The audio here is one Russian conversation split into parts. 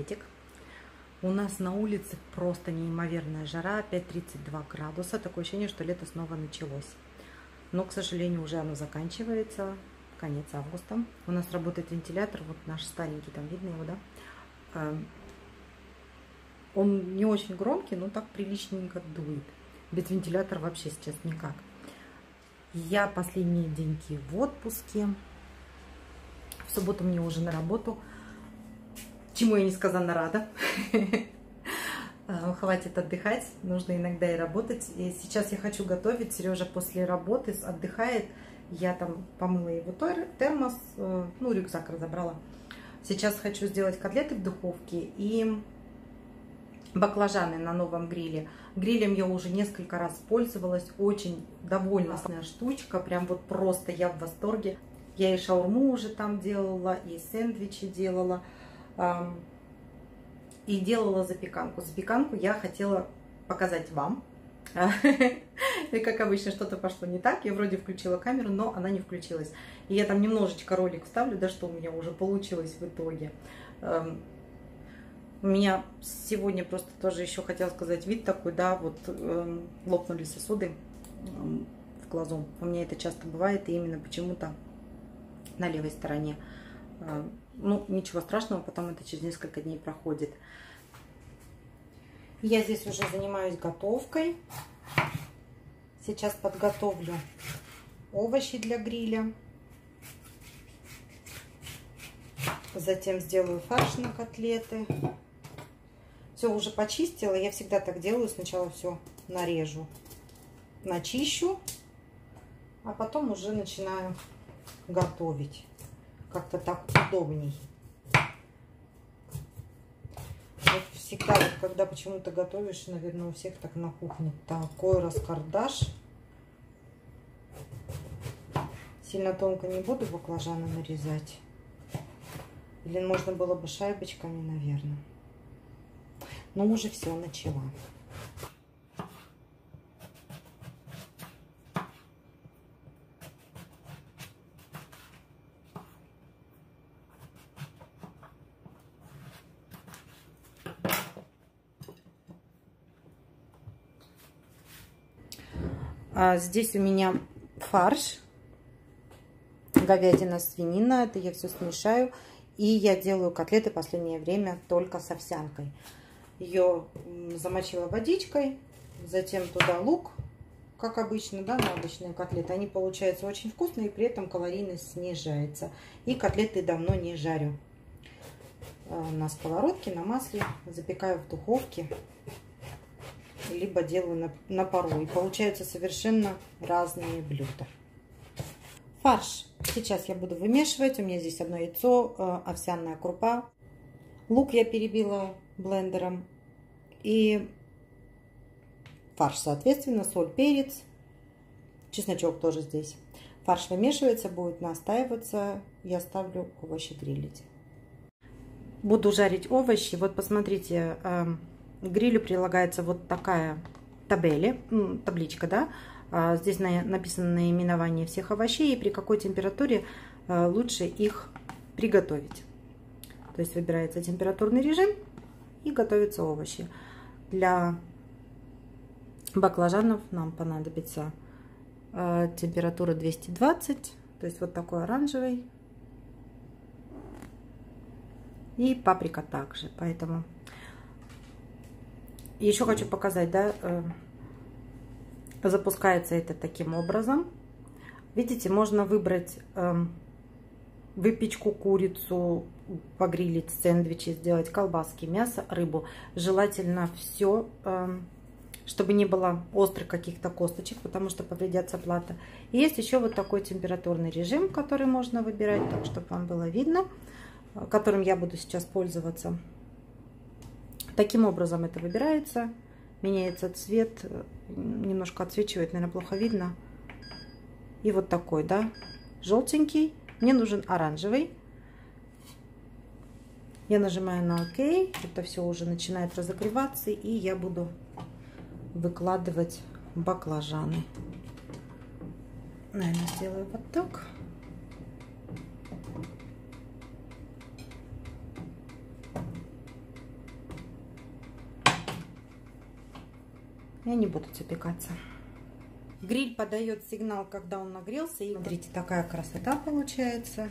приветик. У нас на улице просто неимоверная жара, опять 32 градуса. Такое ощущение, что лето снова началось. Но, к сожалению, уже оно заканчивается, конец августа. У нас работает вентилятор, вот наш старенький, там видно его, да? Он не очень громкий, но так приличненько дует. Без вентилятора вообще сейчас никак. Я последние деньки в отпуске. В субботу мне уже на работу, чему я несказанно рада. Хватит отдыхать, нужно иногда и работать. И сейчас я хочу готовить. Сережа после работы отдыхает. Я там помыла его термос, ну, рюкзак разобрала. Сейчас хочу сделать котлеты в духовке и баклажаны на новом гриле. Грилем я уже несколько раз пользовалась. Очень довольная штучка. Прям вот просто я в восторге. Я и шаурму уже там делала, и сэндвичи делала, и делала запеканку. Запеканку я хотела показать вам. И как обычно что-то пошло не так. Я вроде включила камеру, но она не включилась. И я там немножечко ролик вставлю, да, что у меня уже получилось в итоге. У меня сегодня просто тоже еще хотела сказать вид такой, да, вот лопнули сосуды в глазу. У меня это часто бывает, и именно почему-то на левой стороне. Ну, ничего страшного, потом это через несколько дней проходит. Я здесь уже занимаюсь готовкой. Сейчас подготовлю овощи для гриля. Затем сделаю фарш на котлеты. Все уже почистила. Я всегда так делаю. Сначала все нарежу, начищу, а потом уже начинаю готовить. Как-то так удобней. Вот всегда, вот, когда почему-то готовишь, наверное, у всех так на кухне такой раскардаш. Сильно тонко не буду баклажаны нарезать. Или можно было бы шайбочками, наверное. Но уже все, начала. Здесь у меня фарш, говядина, свинина, это я все смешаю. И я делаю котлеты в последнее время только с овсянкой. Ее замочила водичкой, затем туда лук, как обычно, да, на обычные котлеты. Они получаются очень вкусные, и при этом калорийность снижается. И котлеты давно не жарю. На сковородке, на масле, запекаю в духовке. Либо делаю на пару. И получаются совершенно разные блюда. Фарш сейчас я буду вымешивать. У меня здесь одно яйцо, овсяная крупа. Лук я перебила блендером. И фарш, соответственно, соль, перец. Чесночок тоже здесь. Фарш вымешивается, будет настаиваться. Я ставлю овощи грилить. Буду жарить овощи. Вот посмотрите, к грилю прилагается вот такая табличка, да. Здесь написано наименование всех овощей и при какой температуре лучше их приготовить. То есть выбирается температурный режим и готовятся овощи. Для баклажанов нам понадобится температура 220, то есть вот такой оранжевый. И паприка также, поэтому... Еще хочу показать, да, запускается это таким образом. Видите, можно выбрать выпечку, курицу, погрилить, сэндвичи, сделать колбаски, мясо, рыбу. Желательно все, чтобы не было острых каких-то косточек, потому что повредятся плата. И есть еще вот такой температурный режим, который можно выбирать, так, чтобы вам было видно, которым я буду сейчас пользоваться. Таким образом это выбирается, меняется цвет, немножко отсвечивает, наверное, плохо видно. И вот такой, да, желтенький. Мне нужен оранжевый. Я нажимаю на ОК, это все уже начинает разогреваться, и я буду выкладывать баклажаны. Наверное, сделаю вот так. и они будут запекаться. Гриль подает сигнал, когда он нагрелся. И смотрите, такая красота получается.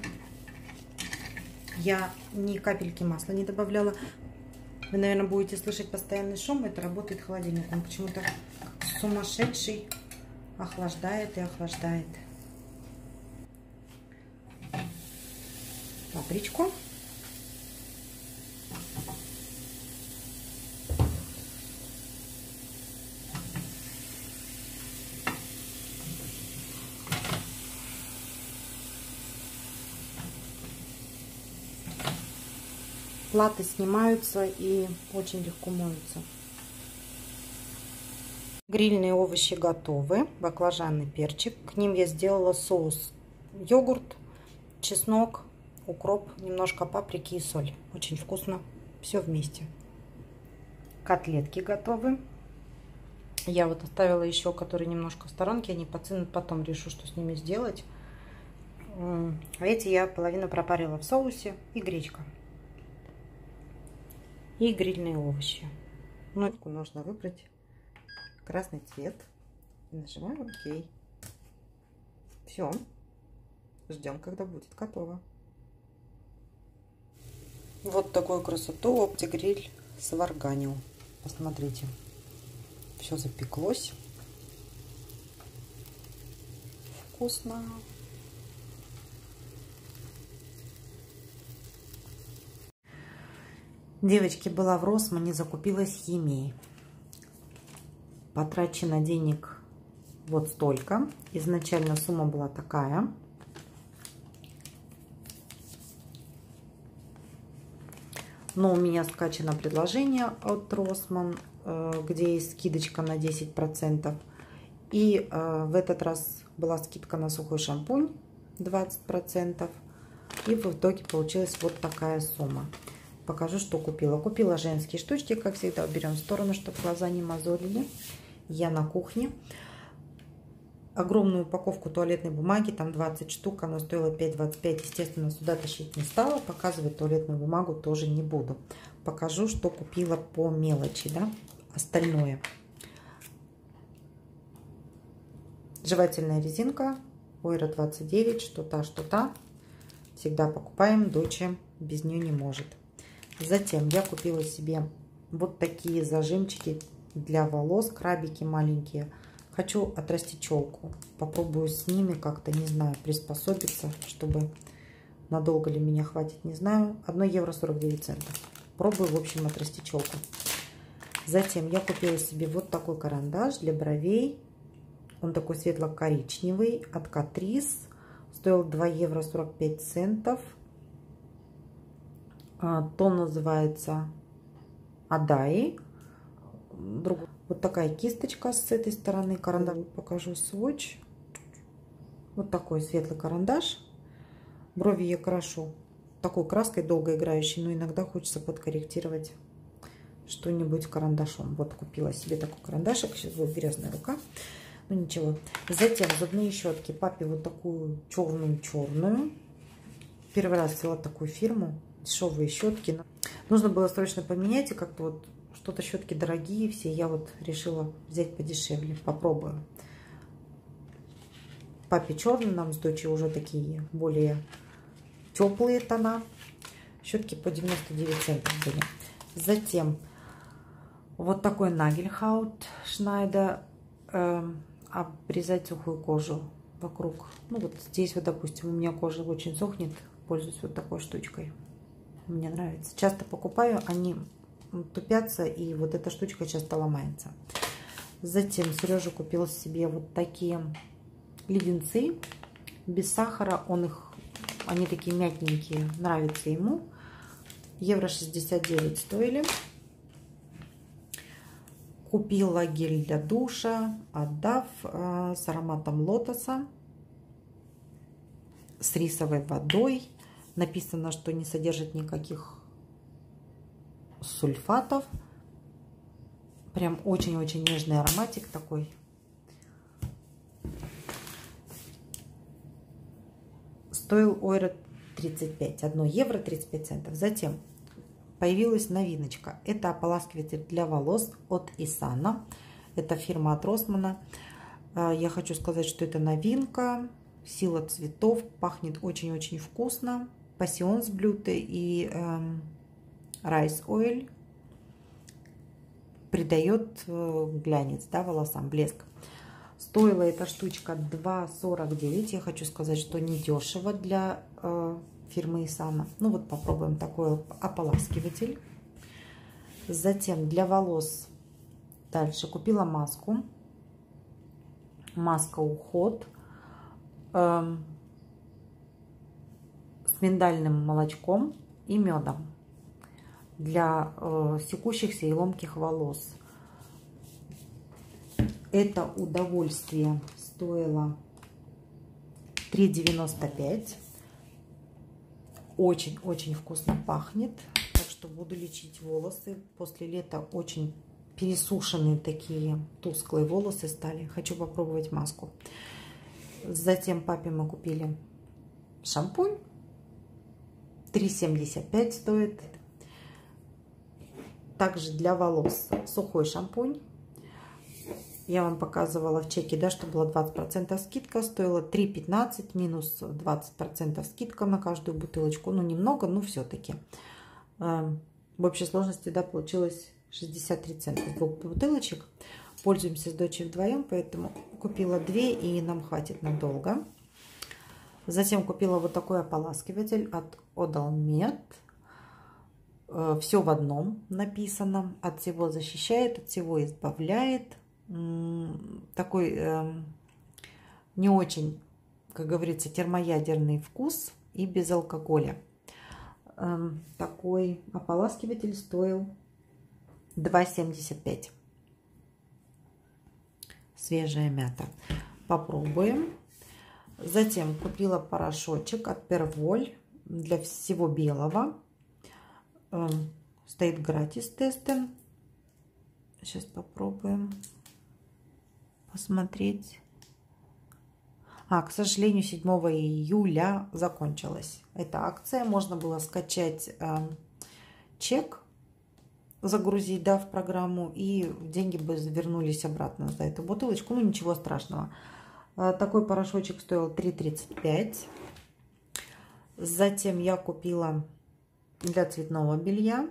Я ни капельки масла не добавляла. Вы, наверное, будете слышать постоянный шум. Это работает холодильник. Он почему-то сумасшедший охлаждает и охлаждает. Папричку. Платы снимаются и очень легко моются. Грильные овощи готовы. Баклажан и перчик. К ним я сделала соус: йогурт, чеснок, укроп, немножко паприки и соль. Очень вкусно. Все вместе. Котлетки готовы. Я вот оставила еще, которые немножко в сторонке. Они подсынут, потом решу, что с ними сделать. Эти я половину пропарила в соусе. И гречка. И грильные овощи. Нотку нужно выбрать красный цвет. И нажимаем ОК. Все. Ждем, когда будет готово. Вот такую красоту Оптигриль сварганил. Посмотрите. Все запеклось. Вкусно. Девочки, была в Росмане, закупилась химией. Потрачено денег вот столько. Изначально сумма была такая. Но у меня скачано предложение от Росман, где есть скидочка на 10%. И в этот раз была скидка на сухой шампунь 20%. И в итоге получилась вот такая сумма. Покажу, что купила. Купила женские штучки, как всегда, уберем в сторону, чтобы глаза не мозолили. Я на кухне. Огромную упаковку туалетной бумаги, там 20 штук, она стоила 5,25. Естественно, сюда тащить не стала. Показывать туалетную бумагу тоже не буду. Покажу, что купила по мелочи, да, остальное. Жевательная резинка, Ойра 29, что та. Всегда покупаем, доча без нее не может. Затем я купила себе вот такие зажимчики для волос, крабики маленькие. Хочу отрастить челку. Попробую с ними как-то, не знаю, приспособиться, чтобы надолго ли меня хватит, не знаю. 1 евро 49 центов. Пробую, в общем, отрастить челку. Затем я купила себе вот такой карандаш для бровей. Он такой светло-коричневый от Catrice. Стоил 2 евро 45 центов. Тон называется Адай. Вот такая кисточка с этой стороны. Карандаш покажу, сводч. Вот такой светлый карандаш. Брови я крашу такой краской долгоиграющей, но иногда хочется подкорректировать что-нибудь карандашом. Вот купила себе такой карандашик. Сейчас будет грязная рука. Ну ничего. Затем зубные щетки. Папе вот такую черную. Первый раз взяла такую фирму. Дешевые щетки. Нужно было срочно поменять. И как-то вот что-то щетки дорогие все. Я вот решила взять подешевле. Попробую. Папе черный. Нам с дочей уже такие более теплые тона. Щетки по 99 центов были. Затем вот такой Нагельхаут Шнайдер. Обрезать сухую кожу вокруг. Ну вот здесь вот, допустим, у меня кожа очень сохнет. Пользуюсь вот такой штучкой. Мне нравится. Часто покупаю, они тупятся, и вот эта штучка часто ломается. Затем Сережа купил себе вот такие леденцы без сахара. Они такие мягенькие, нравятся ему. Евро 69 стоили. Купила гель для душа от Dove с ароматом лотоса, с рисовой водой. Написано, что не содержит никаких сульфатов. Прям очень-очень нежный ароматик такой. Стоил Ойра 35, 1 евро 35 центов. Затем появилась новиночка. Это ополаскиватель для волос от Исана. Это фирма от Rossmann. Я хочу сказать, что это новинка. Сила цветов. Пахнет очень-очень вкусно. Пассионсблюте и райс ойл придает глянец, да, волосам, блеск. Стоила эта штучка 2,49. Я хочу сказать, что недешево для фирмы Исана. Ну вот попробуем такой ополаскиватель. Затем для волос дальше купила маску. Маска уход с миндальным молочком и медом для секущихся и ломких волос. Это удовольствие стоило 3,95. Очень-очень вкусно пахнет. Так что буду лечить волосы. После лета очень пересушенные такие тусклые волосы стали. Хочу попробовать маску. Затем папе мы купили шампунь. 3,75 стоит. Также для волос сухой шампунь. Я вам показывала в чеке, да, что была 20% скидка. Стоила 3,15 минус 20% скидка на каждую бутылочку. Ну, немного, но все-таки. В общей сложности, да, получилось 63 цента с 2 бутылочек. Пользуемся с дочерью вдвоем, поэтому купила 2 и нам хватит надолго. Затем купила вот такой ополаскиватель от Odalmet. Все в одном написано. От всего защищает, от всего избавляет. Такой не очень, как говорится, термоядерный вкус и без алкоголя. Такой ополаскиватель стоил 2,75. Свежая мята. Попробуем. Затем купила порошочек от Perwoll для всего белого. Стоит гратис тесты. Сейчас попробуем посмотреть. К сожалению, 7 июля закончилась эта акция. Можно было скачать чек, загрузить, да, в программу, и деньги бы вернулись обратно за эту бутылочку. Ну, ничего страшного. Такой порошочек стоил 3,35. Затем я купила для цветного белья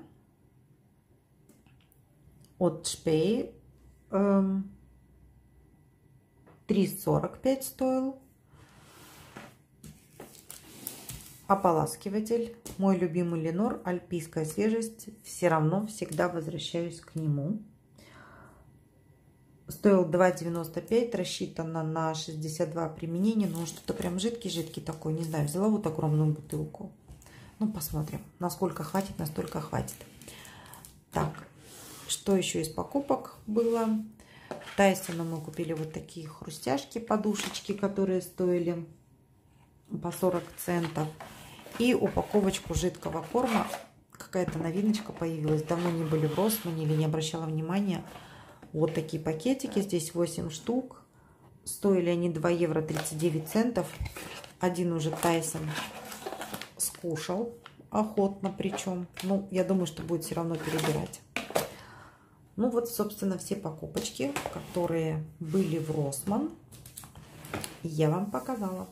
от Шпей. 3,45 стоил. Ополаскиватель. Мой любимый Ленор, альпийская свежесть. Все равно всегда возвращаюсь к нему. Стоил 2,95, рассчитано на 62 применения. Но что-то прям жидкий-жидкий такой. Не знаю, взяла вот огромную бутылку. Ну, посмотрим. Насколько хватит, настолько хватит. Так, что еще из покупок было? В Тайсону мы купили вот такие хрустяшки, подушечки, которые стоили по 40 центов. И упаковочку жидкого корма. Какая-то новиночка появилась. Давно не были в Rossmann или не обращала внимания. Вот такие пакетики. Здесь 8 штук. Стоили они 2 евро 39 центов. Один уже Тайсон скушал охотно причем. Ну, я думаю, что будет все равно перебирать. Ну вот, собственно, все покупочки, которые были в Rossmann, я вам показала.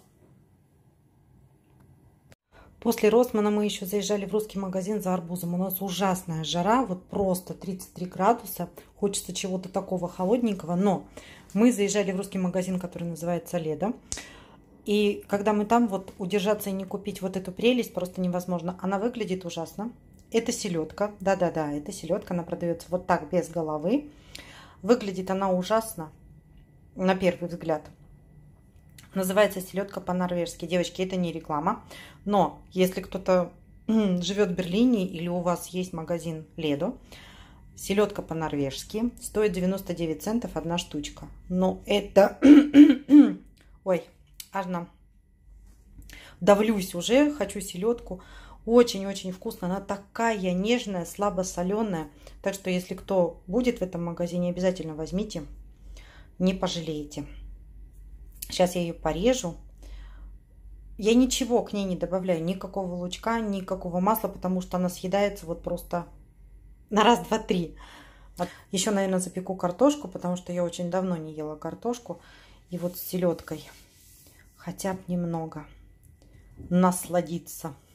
После Rossmann мы еще заезжали в русский магазин за арбузом. У нас ужасная жара, вот просто 33 градуса. Хочется чего-то такого холодненького. Но мы заезжали в русский магазин, который называется Ледо. И когда мы там, вот удержаться и не купить вот эту прелесть просто невозможно. Она выглядит ужасно. Это селедка. Да-да-да, это селедка. Она продается вот так, без головы. Выглядит она ужасно, на первый взгляд. Называется селедка по-норвежски. Девочки, это не реклама. Но если кто-то живет в Берлине или у вас есть магазин Ледо, селедка по-норвежски стоит 99 центов одна штучка. Но это... Ой, аж давлюсь уже, хочу селедку. Очень-очень вкусно. Она такая нежная, слабосоленая. Так что, если кто будет в этом магазине, обязательно возьмите. Не пожалеете. Сейчас я ее порежу. Я ничего к ней не добавляю. Никакого лучка, никакого масла, потому что она съедается вот просто на раз, два, три. Еще, наверное, запеку картошку, потому что я очень давно не ела картошку. И вот с селедкой хотя бы немного насладиться.